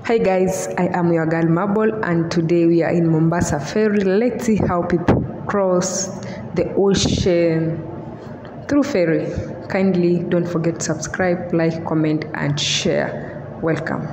Hi guys, I am your girl Marble and today we are in Mombasa ferry. Let's see how people cross the ocean through ferry. Kindly don't forget to subscribe, like, comment and share. Welcome.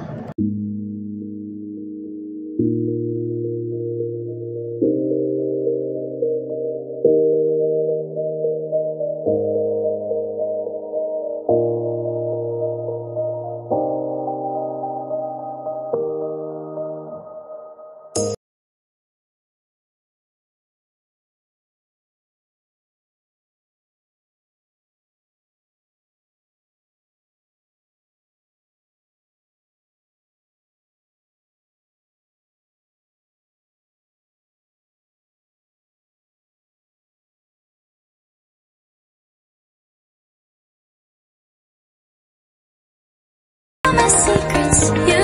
My secrets.